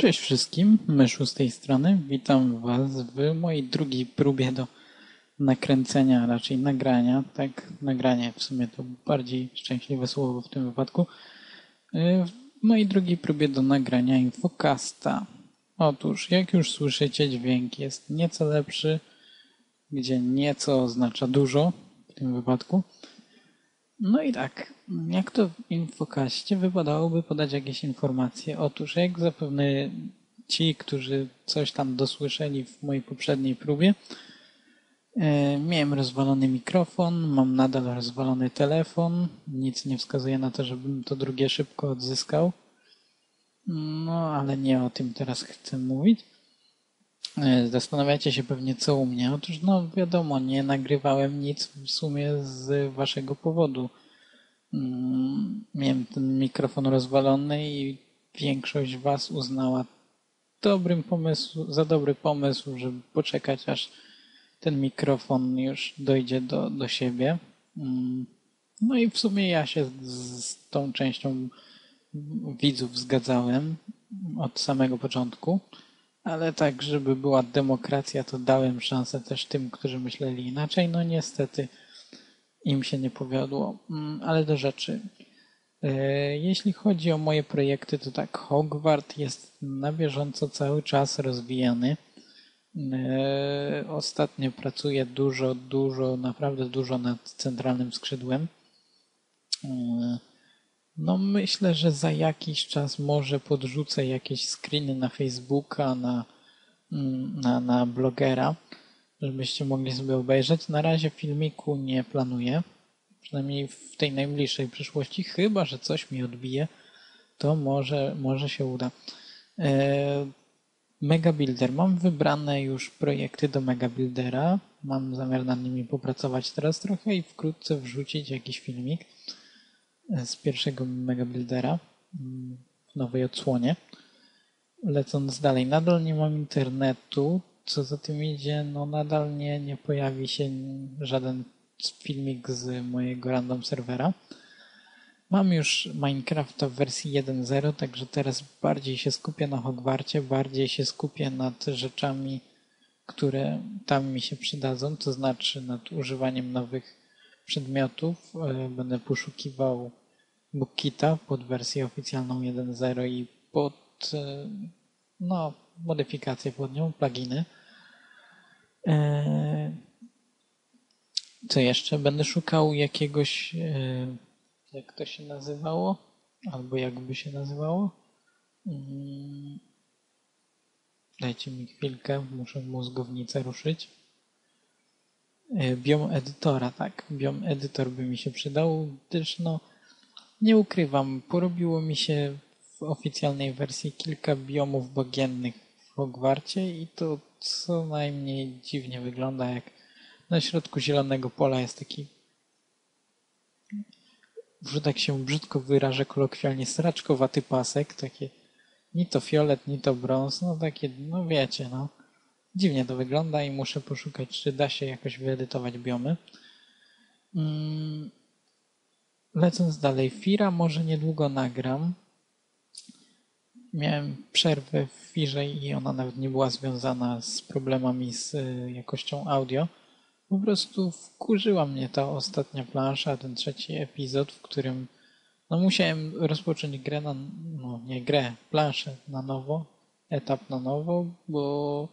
Cześć wszystkim, Myszu z tej strony. Witam Was w mojej drugiej próbie do nakręcenia, raczej nagrania. Tak, nagranie w sumie to bardziej szczęśliwe słowo w tym wypadku. W mojej drugiej próbie do nagrania infocasta. Otóż, jak już słyszycie, dźwięk jest nieco lepszy, gdzie nieco oznacza dużo w tym wypadku. No i tak, jak to w infokaście wypadałoby podać jakieś informacje? Otóż, jak zapewne ci, którzy coś tam dosłyszeli w mojej poprzedniej próbie, miałem rozwalony mikrofon, mam nadal rozwalony telefon, nic nie wskazuje na to, żebym to drugie szybko odzyskał. No, ale nie o tym teraz chcę mówić. Zastanawiacie się pewnie, co u mnie. Otóż, no wiadomo, nie nagrywałem nic w sumie z waszego powodu. Miałem ten mikrofon rozwalony i większość was uznała za dobry pomysł, żeby poczekać, aż ten mikrofon już dojdzie do siebie. No i w sumie ja się z tą częścią widzów zgadzałem od samego początku, ale tak, żeby była demokracja, to dałem szansę też tym, którzy myśleli inaczej. No niestety im się nie powiodło, ale do rzeczy. Jeśli chodzi o moje projekty, to tak, Hogwart jest na bieżąco cały czas rozwijany. Ostatnio pracuję naprawdę dużo nad centralnym skrzydłem. No myślę, że za jakiś czas może podrzucę jakieś screeny na Facebooka, na blogera, żebyście mogli sobie obejrzeć. Na razie filmiku nie planuję, przynajmniej w tej najbliższej przyszłości, chyba że coś mi odbije, to może się uda. Megabuilder. Mam wybrane już projekty do Megabuildera. Mam zamiar nad nimi popracować teraz trochę i wkrótce wrzucić jakiś filmik z pierwszego Megabuildera w nowej odsłonie. Lecąc dalej, nadal nie mam internetu. Co za tym idzie, no nadal nie pojawi się żaden filmik z mojego random serwera. Mam już Minecrafta w wersji 1.0, także teraz bardziej się skupię na Hogwarcie, bardziej się skupię nad rzeczami, które tam mi się przydadzą, to znaczy nad używaniem nowych przedmiotów. Będę poszukiwał Bookkita pod wersję oficjalną 1.0 i pod modyfikacje pod nią, pluginy. Co jeszcze? Będę szukał jakiegoś, jak to się nazywało? Albo jakby się nazywało? Dajcie mi chwilkę, muszę mózgownicę ruszyć. Biom edytora, tak. Biom edytor by mi się przydał, gdyż nie ukrywam, porobiło mi się w oficjalnej wersji kilka biomów bagiennych w Hogwarcie i to co najmniej dziwnie wygląda, jak na środku zielonego pola jest taki, że tak się brzydko wyrażę kolokwialnie, sraczkowaty pasek, takie ni to fiolet, ni to brąz, takie, wiecie, dziwnie to wygląda i muszę poszukać, czy da się jakoś wyedytować biomy. Lecąc dalej, Fira może niedługo nagram. Miałem przerwę w Firze i ona nawet nie była związana z problemami z jakością audio. Po prostu wkurzyła mnie ta ostatnia plansza, ten trzeci epizod, w którym musiałem rozpocząć grę planszę na nowo, etap na nowo, bo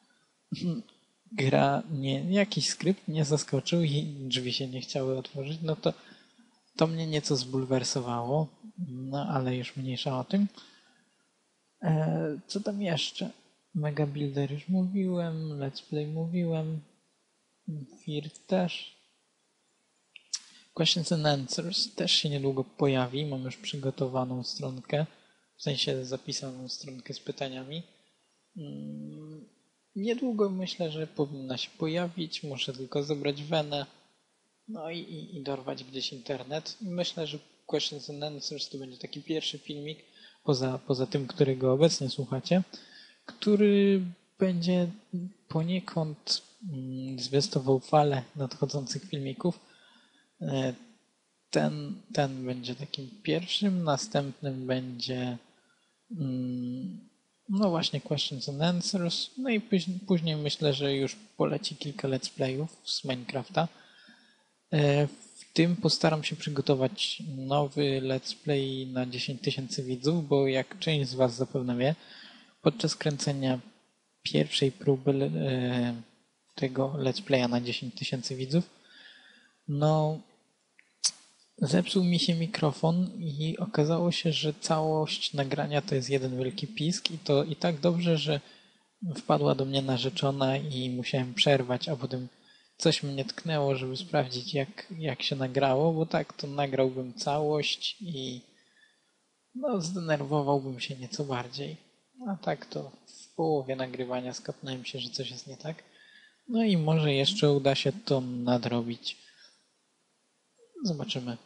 gra jakiś skrypt mnie zaskoczył i drzwi się nie chciały otworzyć, to mnie nieco zbulwersowało, ale już mniejsza o tym. Co tam jeszcze? Megabuilder już mówiłem, Let's Play mówiłem, Fear też. Questions and Answers też się niedługo pojawi. Mam już przygotowaną stronkę, w sensie zapisaną stronkę z pytaniami. Niedługo myślę, że powinna się pojawić. Muszę tylko zebrać wenę, i dorwać gdzieś internet. Myślę, że Questions and Answers to będzie taki pierwszy filmik, poza tym, którego obecnie słuchacie, który będzie poniekąd zwiastował falę nadchodzących filmików. Ten będzie takim pierwszym, następnym będzie No właśnie, questions and answers. No i później myślę, że już poleci kilka let's playów z Minecrafta. W tym postaram się przygotować nowy let's play na 10 000 widzów, bo jak część z Was zapewne wie, podczas kręcenia pierwszej próby tego let's playa na 10 000 widzów, no zepsuł mi się mikrofon i okazało się, że całość nagrania to jest jeden wielki pisk i to i tak dobrze, że wpadła do mnie narzeczona i musiałem przerwać, a potem coś mnie tknęło, żeby sprawdzić jak się nagrało, bo tak to nagrałbym całość i no zdenerwowałbym się nieco bardziej. A tak to w połowie nagrywania skapnąłem się, że coś jest nie tak. No i może jeszcze uda się to nadrobić. Zobaczymy.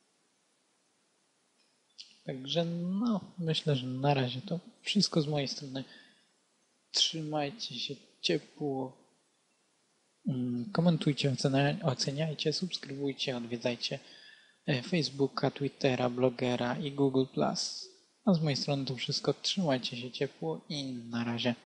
Także no, myślę, że na razie to wszystko z mojej strony. Trzymajcie się ciepło. Komentujcie, oceniajcie, subskrybujcie, odwiedzajcie Facebooka, Twittera, blogera i Google+. A z mojej strony to wszystko. Trzymajcie się ciepło i na razie.